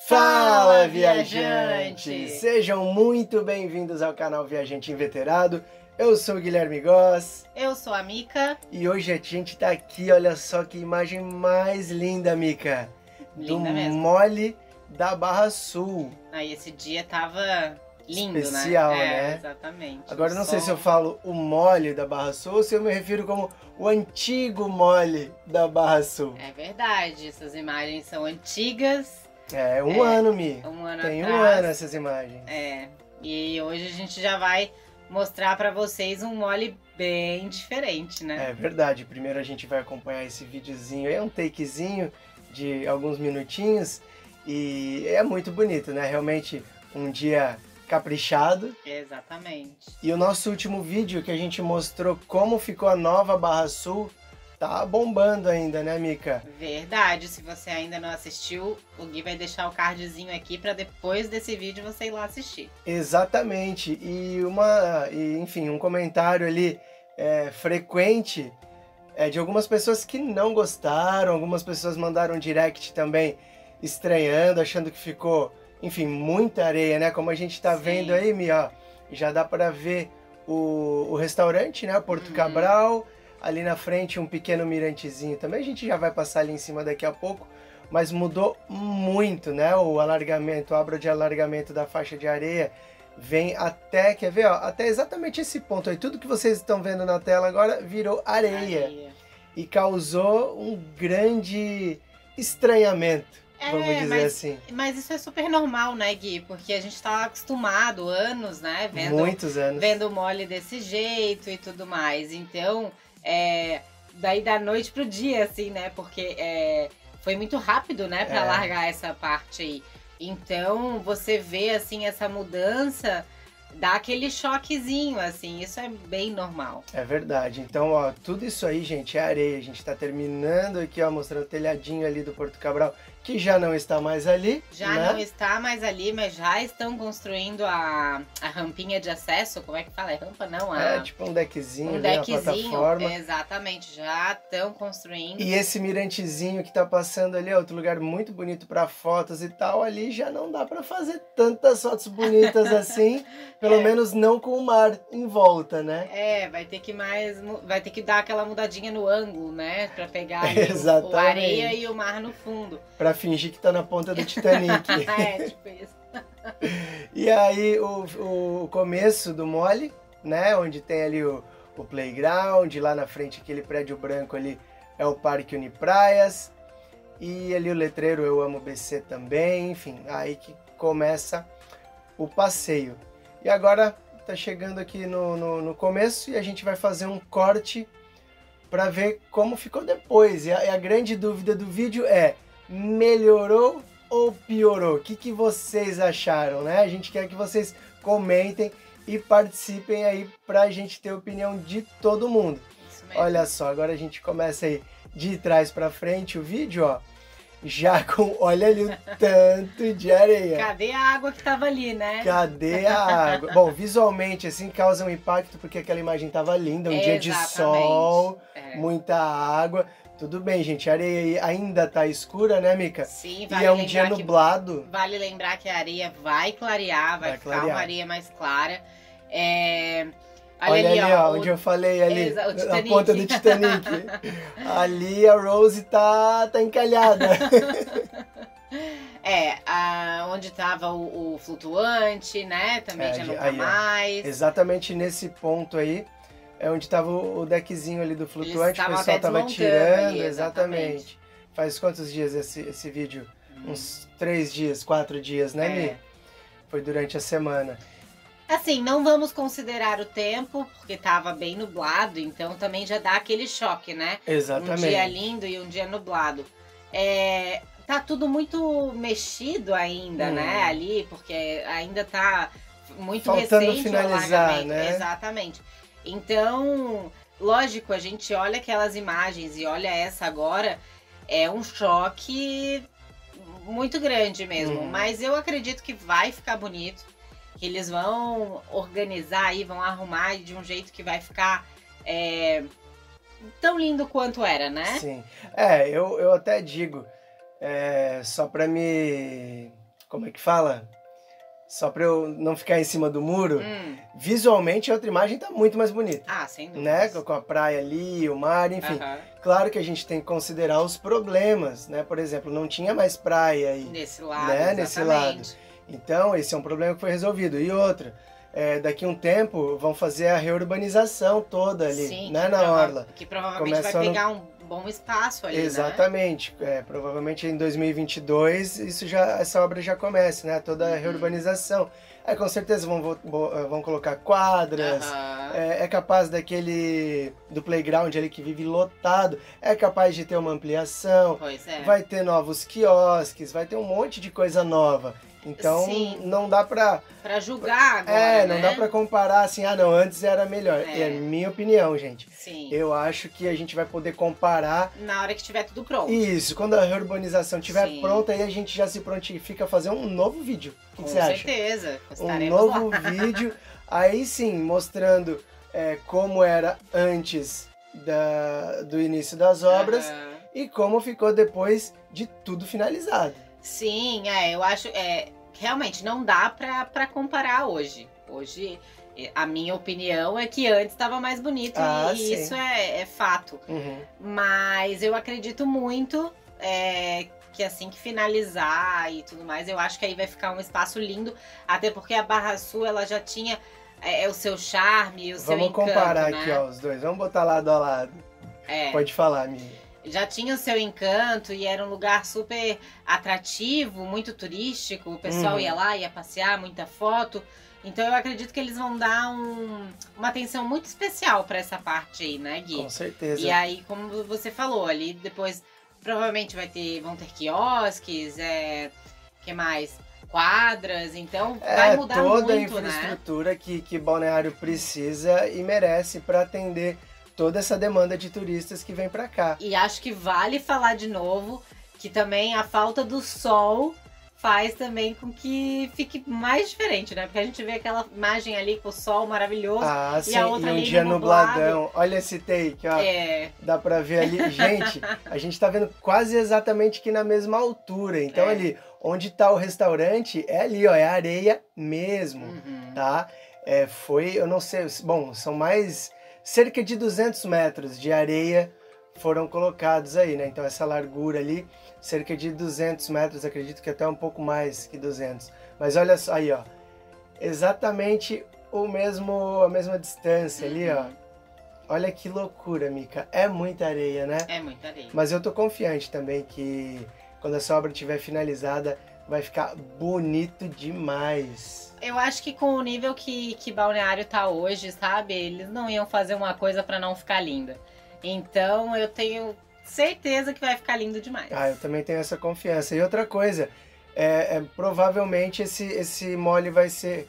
Fala, viajantes! Sejam muito bem-vindos ao canal Viajante Inveterado. Eu sou o Guilherme Goss. Eu sou a Mica. E hoje a gente tá aqui, olha só que imagem mais linda, Mica. Linda mesmo. Mole da Barra Sul. Aí esse dia tava lindo, especial, né? né? Exatamente. Agora não sei se eu falo o mole da Barra Sul ou se eu me refiro como o antigo mole da Barra Sul. É verdade, essas imagens são antigas. É, um ano, Mi. Um ano Tem atrás. um ano essas imagens. É, e hoje a gente já vai mostrar pra vocês um mole bem diferente, né? É verdade. Primeiro a gente vai acompanhar esse videozinho. É um takezinho de alguns minutinhos e é muito bonito, né? Realmente um dia caprichado. Exatamente. E o nosso último vídeo que a gente mostrou como ficou a nova Barra Sul tá bombando ainda, né, Mica? Verdade, se você ainda não assistiu, o Gui vai deixar o cardzinho aqui pra depois desse vídeo você ir lá assistir. Exatamente. Enfim, um comentário ali frequente de algumas pessoas que não gostaram, algumas pessoas mandaram direct também estranhando, achando que ficou, enfim, muita areia, né? Como a gente tá vendo aí, Mi, ó, já dá para ver o restaurante, né? Porto Cabral. Ali na frente um pequeno mirantezinho também, a gente já vai passar ali em cima daqui a pouco, mas mudou muito, né? O alargamento, a obra de alargamento da faixa de areia vem até, quer ver, ó, até exatamente esse ponto aí. Tudo que vocês estão vendo na tela agora virou areia. E causou um grande estranhamento, vamos dizer assim. Mas isso é super normal, né, Gui? Porque a gente tá acostumado, anos, né? Muitos anos. Vendo o mole desse jeito e tudo mais. Então, daí da noite pro dia, assim, né? Porque foi muito rápido, né, pra largar essa parte aí. Então, você vê, assim, essa mudança, dá aquele choquezinho, assim, isso é bem normal. É verdade. Então, ó, tudo isso aí, gente, é areia. A gente tá terminando aqui, ó, mostrando o telhadinho ali do Porto Cabral, que já não está mais ali. Já não está mais ali, mas já estão construindo a rampinha de acesso. Como é que fala? É rampa, não? Tipo um deckzinho, um ali, deckzinho, uma plataforma. Exatamente, já estão construindo. E esse mirantezinho que tá passando ali, é outro lugar muito bonito para fotos e tal, ali já não dá para fazer tantas fotos bonitas assim, pelo menos não com o mar em volta, né? Vai ter que dar aquela mudadinha no ângulo, né? Pra pegar a areia e o mar no fundo. Pra fingir que tá na ponta do Titanic. Tipo isso. E aí o começo do mole, né? Onde tem ali o playground, lá na frente aquele prédio branco ali é o Parque Unipraias. E ali o letreiro Eu Amo BC também, enfim, aí que começa o passeio. E agora tá chegando aqui no começo e a gente vai fazer um corte para ver como ficou depois. E a grande dúvida do vídeo é: melhorou ou piorou? O que vocês acharam, né? A gente quer que vocês comentem e participem aí pra gente ter a opinião de todo mundo. Isso mesmo. Olha só, agora a gente começa aí de trás pra frente o vídeo, ó. Já com, olha ali o tanto de areia. Cadê a água que tava ali, né? Cadê a água? Bom, visualmente assim causa um impacto porque aquela imagem tava linda, um dia de sol, muita água. Tudo bem, gente, a areia ainda tá escura, né, Mica? Sim, vale. E é um dia nublado. Vale lembrar que a areia vai clarear, vai ficar uma areia mais clara. Olha ali, ó, onde eu falei ali, na ponta do Titanic. Ali a Rose tá encalhada. Onde tava o flutuante, né? Também já não tá mais. Exatamente nesse ponto aí. É onde tava o deckzinho ali do flutuante, o pessoal tava tirando, ali, exatamente. Faz quantos dias esse vídeo? Uns 3 dias, 4 dias, né, Mi? Foi durante a semana. Assim, não vamos considerar o tempo, porque tava bem nublado, então também já dá aquele choque, né? Exatamente. Um dia lindo e um dia nublado. Tá tudo muito mexido ainda, né, ali, porque ainda tá muito faltando recente finalizar, o alargamento. né? Exatamente. Então, lógico, a gente olha aquelas imagens e olha essa agora, é um choque muito grande mesmo. Mas eu acredito que vai ficar bonito, que eles vão organizar aí, vão arrumar de um jeito que vai ficar tão lindo quanto era, né? Sim. Eu até digo, só para me como é que fala? Só pra eu não ficar em cima do muro, visualmente a outra imagem tá muito mais bonita. Ah, sem dúvida. Né? Com a praia ali, o mar, enfim. Claro que a gente tem que considerar os problemas, né? Por exemplo, não tinha mais praia aí. Nesse lado, né? Nesse lado. Então, esse é um problema que foi resolvido. E outra, daqui a um tempo vão fazer a reurbanização toda ali, sim, né? Na orla. Que provavelmente vai pegar um bom espaço ali, exatamente. Né? Provavelmente em 2022 essa obra já começa, né? Toda a reurbanização. Aí com certeza vão colocar quadras, é capaz do playground ali que vive lotado, é capaz de ter uma ampliação, vai ter novos quiosques, vai ter um monte de coisa nova. Então, sim, não dá pra julgar agora, não dá pra comparar assim, não, antes era melhor. É minha opinião, gente. Sim. Eu acho que a gente vai poder comparar... na hora que tiver tudo pronto. Isso, quando a reurbanização estiver pronta, aí a gente já se prontifica a fazer um novo vídeo. O que você acha? Com certeza. Um novo vídeo, aí sim, mostrando como era antes do início das obras e como ficou depois de tudo finalizado. Sim, eu acho... realmente, não dá pra comparar hoje. Hoje, a minha opinião é que antes estava mais bonito e isso é fato. Mas eu acredito muito que assim que finalizar e tudo mais, eu acho que aí vai ficar um espaço lindo. Até porque a Barra Sul, ela já tinha o seu charme, o seu encanto, vamos comparar aqui, ó, os dois. Vamos botar lado a lado. Pode falar, amiga. Já tinha o seu encanto e era um lugar super atrativo, muito turístico. O pessoal ia lá, ia passear, muita foto. Então eu acredito que eles vão dar uma atenção muito especial para essa parte aí, né, Gui? Com certeza. E aí, como você falou, ali depois provavelmente vão ter quiosques, que mais? Quadras, então vai mudar muito, toda a infraestrutura, né? que Balneário precisa e merece para atender toda essa demanda de turistas que vem pra cá. E acho que vale falar de novo que também a falta do sol faz também com que fique mais diferente, né? Porque a gente vê aquela imagem ali com o sol maravilhoso sim, e a outra e um ali dia nublado. nubladão. Olha esse take, ó. Dá pra ver ali. Gente, a gente tá vendo quase exatamente que na mesma altura. Então ali, onde tá o restaurante, é ali, ó, é areia mesmo, tá? Eu não sei, bom, são cerca de 200 metros de areia foram colocados aí, né? Então essa largura ali, cerca de 200 metros, acredito que até um pouco mais que 200. Mas olha só aí, ó, exatamente a mesma distância ali, ó. Olha que loucura, Mica. É muita areia, né? É muita areia. Mas eu tô confiante também que quando essa obra estiver finalizada, vai ficar bonito demais. Eu acho que com o nível que Balneário tá hoje, sabe? Eles não iam fazer uma coisa pra não ficar linda. Então eu tenho certeza que vai ficar lindo demais. Eu também tenho essa confiança. E outra coisa, provavelmente esse mole vai ser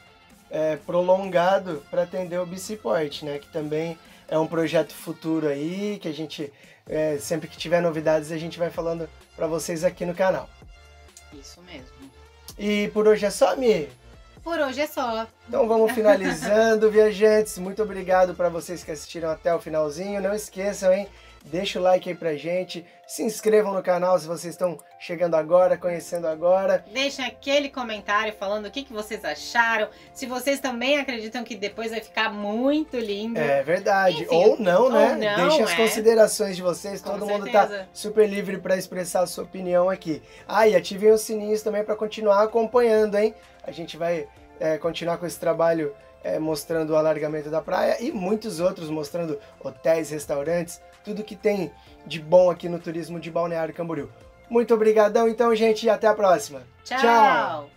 prolongado para atender o Biciport, né? Que também é um projeto futuro aí, que a gente, sempre que tiver novidades, a gente vai falando para vocês aqui no canal. Isso mesmo. E por hoje é só, Mi? Por hoje é só. Então vamos finalizando, viajantes. Muito obrigado para vocês que assistiram até o finalzinho. Não esqueçam, hein? Deixa o like aí pra gente. Se inscrevam no canal se vocês estão chegando agora, conhecendo agora. Deixem aquele comentário falando o que vocês acharam. Se vocês também acreditam que depois vai ficar muito lindo. É verdade. Enfim, ou não, né? Não, Deixem as considerações de vocês. Com Todo certeza. mundo tá super livre para expressar a sua opinião aqui. E ativem os sininhos também para continuar acompanhando, hein? A gente vai continuar com esse trabalho mostrando o alargamento da praia e muitos outros, mostrando hotéis, restaurantes, tudo que tem de bom aqui no turismo de Balneário Camboriú. Muito obrigadão então, gente, e até a próxima. Tchau!